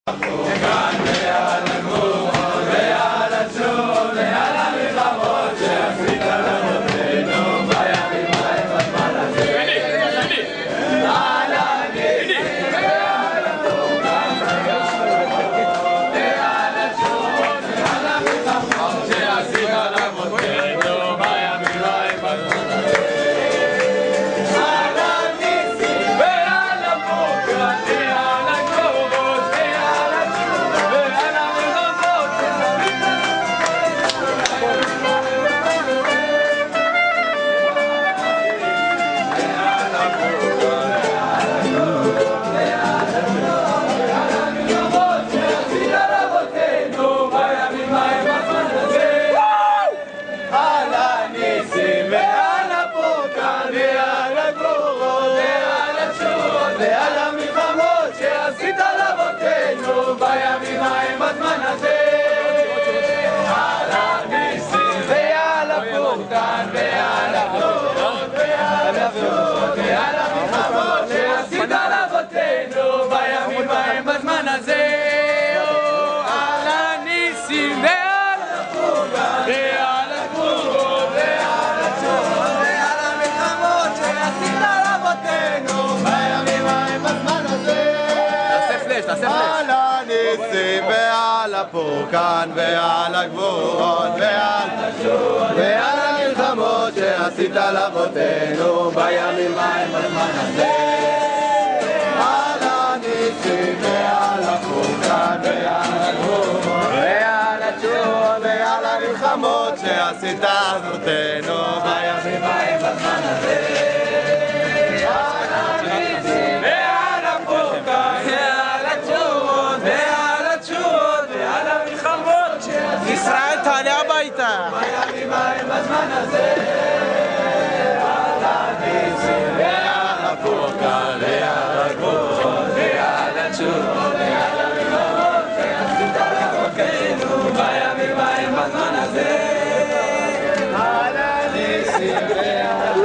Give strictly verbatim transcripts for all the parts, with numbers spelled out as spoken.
על הניסים ועל הפורקן ועל הגבורות ועל המלחמות שעשית לאבותינו בימים ההם בזמן הזה. על הניסים ועל הפורקן ועל הגבורות ועל התשובות ועל המלחמות שעשית לאבותינו בימים ההם בזמן הזה. ישראל תעלה הביתה. בימים ההם בזמן הזה. על הניסים ועל הפורקן ועל הגבורות ועל התשובות ועל המלחמות שעשית לאבותינו בימים ההם בזמן הזה. על הניסים ועל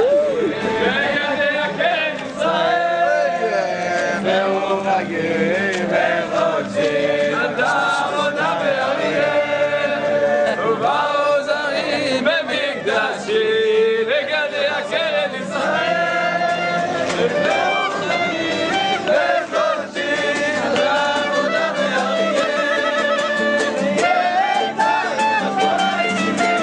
ויגן ישראל והוא מגיעים וחודשים Yeah.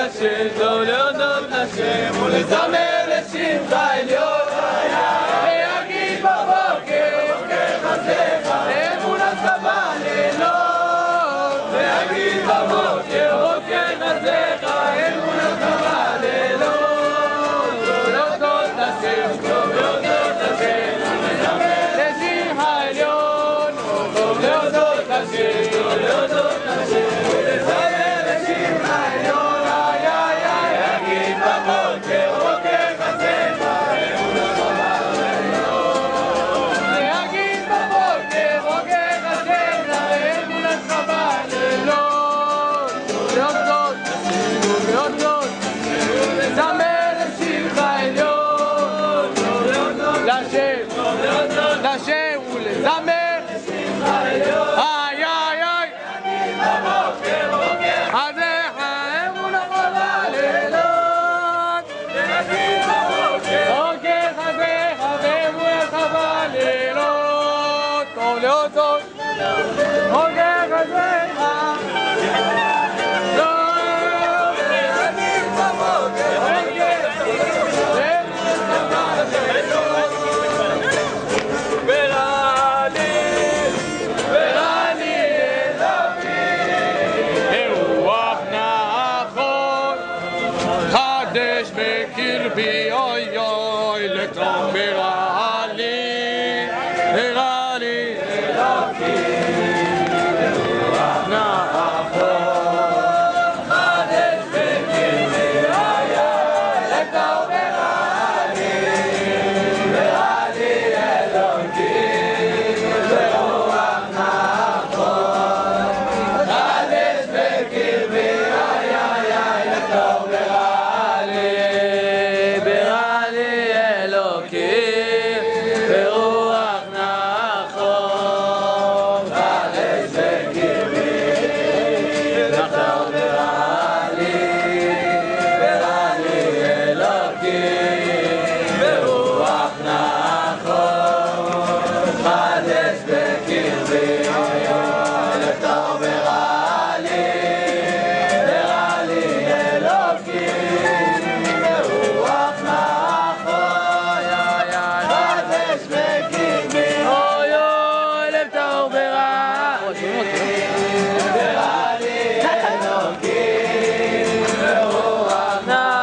לשם, טוב להודות לשם, ולזמר לשמך עליון. להגיד בבוקר, בוקר חסדיך, אמונתך בלילות. להגיד בבוקר, בוקר חסדיך, אמונתך בלילות. טוב להודות לשם, טוב להודות לשם, ולזמר לשמך עליון. טוב להודות לשם, טוב להודות לשם, ולזמר לשמך עליון. איי איי איי, להגיד בבוקר, בוקר חסדיך, אמונתך בלילות. להגיד בבוקר, בוקר חסדיך, אמונתך בלילות. טוב להודות לשם, טוב להודות, לזמר לשמך עליון. טוב להודות לשם, טוב להודות לשם, ולזמר לשמך עליון. איי איי איי, להגיד בבוקר, בוקר חסדיך, אמונתך בלילות. להגיד בבוקר, בוקר חסדיך, אמונתך בלילות. טוב להודות, בוקר חסדיך. להגיד בבוקר, בוקר ורעלי, ורעלי אלוהים, רוח נכון, חדש בקרבי, אוי אוי, לטוב ורעלי, ורעלי אלוהים, רוח נכון, חדש בקרבי, אוי אוי, לטוב ורעלי, ורעלי אלוהים, ורוח נכון, חדש בקרבי, אוי אוי אוי, לטוב ורעלי, ורעלי אלוהים, ורוח נכון, חדש בקרבי, לטוב ורעלי, ורעלי אלוהים, ורוח נכון, חדש בקרבי, לטוב ורעלי, ורעלי אלוהים, ורוח נכון, חדש בקרבי, אוי אוי, לטוב ורעלי, ורעלי אלוהים, ורוח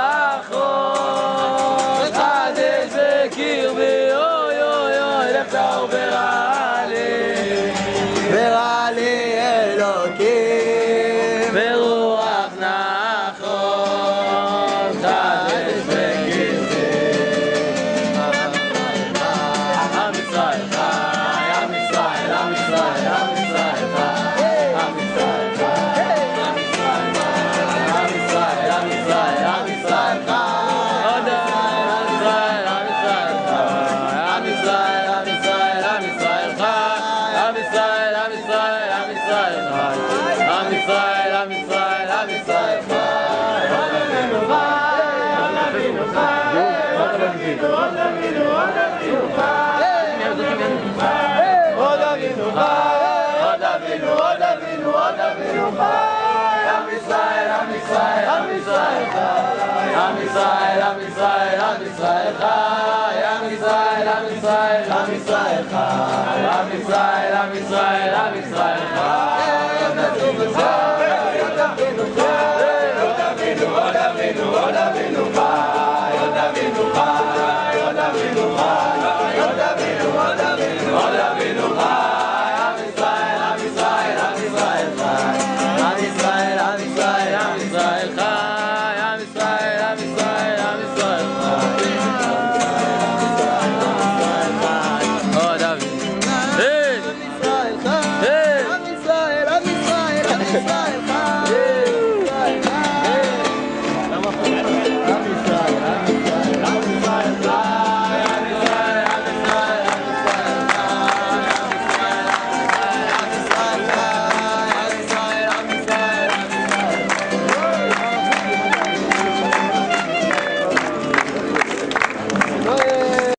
נכון, חדש בקרבי, אוי אוי אוי, לטוב ורעלי, ורעלי אלוהים, ורוח נכון, חדש בקרבי. עם ישראל חי, עם ישראל, עם ישראל, עם ישראל חי, עם ישראל חי, עם ישראל חי, עם ישראל, עם ישראל, עם ישראל חי, עוד עם ישראל, עם ישראל חי, עם ישראל, עם ישראל, עם ישראל חי, עם ישראל, עם ישראל, עם ישראל חי, עם ישראל, עם ישראל, עם ישראל חי. עוד אבינו חי, עוד אבינו חי, עוד אבינו, עוד אבינו, עוד אבינו חי, עוד אבינו חי, עוד אבינו, עוד אבינו, עוד אבינו חי. עם ישראל, עם ישראל, עם ישראל חי, עם ישראל, עם ישראל, עם ישראל חי, עם ישראל, עם ישראל, עם ישראל חי, עם ישראל, עם ישראל, עם ישראל חי. עוד אבינו חי, עוד אבינו חי.